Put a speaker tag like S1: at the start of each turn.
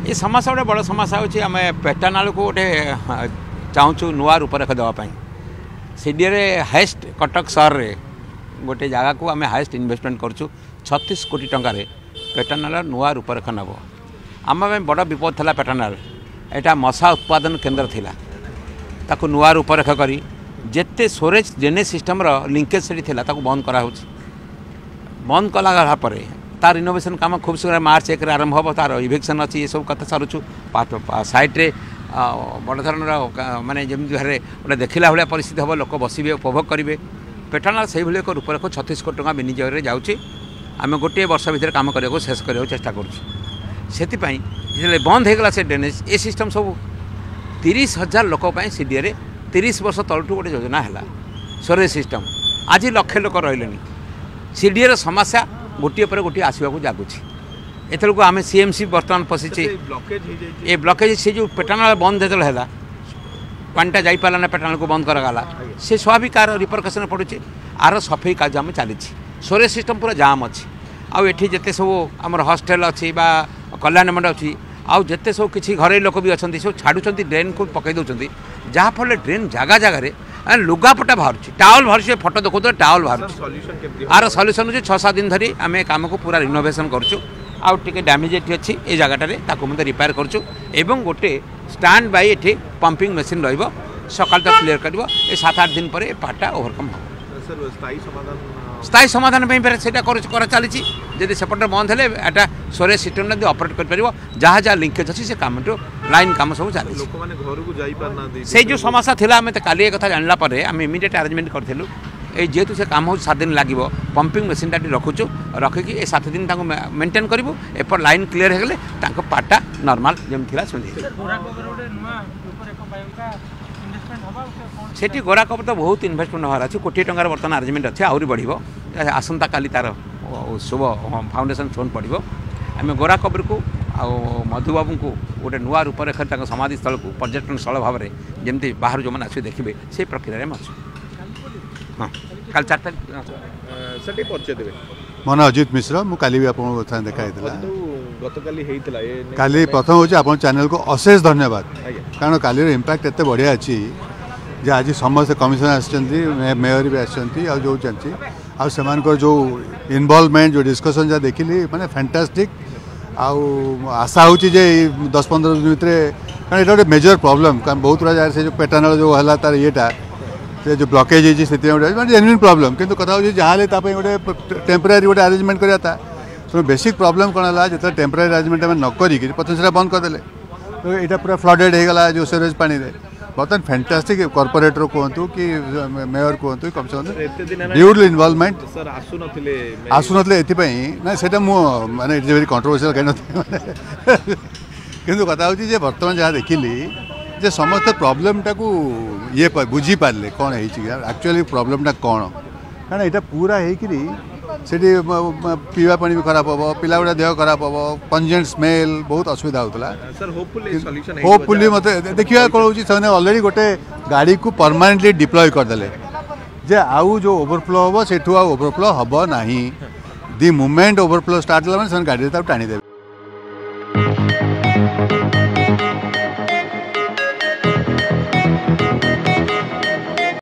S1: ये समस्या गोटे बड़ समस्या होची आम पेटानाल को गोटे चाहूँ नुआ रूपरेख देवाई सीडीए हाएस्ट कटक सहर में गोटे जगह को आम हाएस्ट इन्वेस्टमेंट करूँ 36 कोटी टंकार पेटानाल नुआ रूपरेख नब आम बड़ विपद था पेटानाल यहाँ मशा उत्पादन केन्द्र थिला ताकू नुआ रूपरेख करी जेते स्टोरेज ड्रेनेज सिस्टम लिंकेज से बंद कराऊँ बंद कला तार इनोवेशन काम खूब शीघ्र मार्च 1 आरंभ हम तार इवेक्शन अच्छी ये सब कथा सारूँ सैट्रे बड़ धरण मानने जमी भाई गोटे देखला भाया परिस्थिति हम लोक बसवे उपभोग करेंगे पेटानाल से एक रूपरेख 36 कोटी टका विनियोग जाऊँगी आम गोटे वर्ष भितर काम करने शेष करने चेष्टा करें बंद होगला से ड्रेनेज ए सिस्टम सब 30,000 लोक सीडीए 30 वर्ष तलू गोटे योजना है स्टोरेज सिस्टम आज लक्षे लोक रही सीडीए समस्या गोटे पर गोटे आसवाक जगुची एथर को आम सीएमसी बर्तमान पशिचे ये ब्लकेज से जो पेटानाल बंद जो है पानीटा जापारा ना पेटानाल को बंद कराला से स्वाभाविक आर रिपरकसन पड़ुचे आर सफाई कार्य आम चली स्टोरेज सिस्टम पूरा जाम अच्छी आउ एठी जेते सब आमर हॉस्टेल अच्छी बा कल्याण मंडल अच्छी आउ जेते सब किसी घरे लोक भी अच्छा सब छाड़ुं ड्रेन को पकई दौरान जहाँफल ड्रेन जगह जगह लुगापटा बाहर टावल बाहर फटो देखो टावल बाहर आर सल्यूशन हो 6-7 दिन धरी आम काम को पूरा रिनोवेशन करूँ आउ टे डैमेज ये अच्छी ये जगह रिपेयर करूँ एवं गोटे स्टैंड बाय ये पंपिंग मशीन रकाल तक क्लीयर कर 7-8 दिन पर पार्टा ओवरकम हो स्थायी समाधान से चली जदि सेपटे बंद है यहाँ स्टोरेज सिस्टम ऑपरेट कर जहाँ जहाँ लिंकेज अच्छी से कम लाइन कम सब चली से जो समस्या था आम काली एक जानला आम इमिडिएट अरेंजमेंट करूँ जेहेतु से काम हो 7 दिन लगे पंपिंग मशीन टा रखुचु रखिकी 7 दिन मेंटेन करूँ एपर लाइन क्लीयर होगले पार्टा नॉर्मल जमी सेठी गोराकबर तो बहुत इन्वेस्टमेंट हमार अच्छे कोटी टंकार बर्तमान अरेंजमेंट अच्छे आहरी बढ़ आसंता काली तार शुभ फाउंडेशन स्टोन पड़ो आम गोराकबर को मधुबाबू को गोटे नुआ रूपरेख समाधि स्थल को पर्यटन स्थल भाव में जमी बाहर जो मैंने आस देखिए से प्रक्रिया में अच्छे हाँ कल 4 तारीख
S2: मो ना अजित मिश्र मु काली भी आपको देखा काली प्रथम हूँ आप चैनल को अशेष धन्यवाद कारण काली इम्पैक्ट एत बढ़िया अच्छी जे आज समस्त कमिशनर मेयर भी आसछंती आ जो चलती आ जो इनवॉल्वमेंट जो डिस्कशन जहाँ देखिली माने फैंटास्टिक आशा हो 10-15 दिन भितर कारण ये गोटे मेजर प्रॉब्लम कारण बहुत गुड़ा जगह से जो पेटानाल जो है तार येटा से जो ब्लॉकेज है जेन्युइन प्रॉब्लम किंतु कथा हो जहाँ गोटे टेम्पररी गोटे अरेंजमेंट करा था सो बेसिक प्रॉब्लम कौन है जो टेम्पररी अरेंजमेंट आम न करी प्रथम से बंद करदे तो यहाँ पूरा फ्लडेड होगा जो सीवरेज पानी बर्तमान फैंटास्टिक कॉर्पोरेटर कहतु कि मेयर कहतु कम से कम ड्यूल इनवॉल्वमेंट आसुनते ना से माने इट्स वेरी कंट्रोवर्शियल कहीं किंतु कथा हो बर्तमान जहाँ देखिली जे समस्त प्रॉब्लम टाकू ये बुझी पारे कौन है एक्चुअली प्रॉब्लम कौन कारण यहाँ पूरा होकरी से पीवा पानी भी खराब हम पिला गुड़ा देह खराब हम पंजेंट स्मेल बहुत असुविधा होता होपफुली मत देखा कौन हो ऑलरेडी गोटे गाड़ी को परमानेंटली डिप्लॉय करदे जे आउ जो ओवरफ्लो हम से ओवरफ्लो हम ना दि मोमेंट ओवरफ्लो स्टार्ट है गाड़ी टाणी देवे।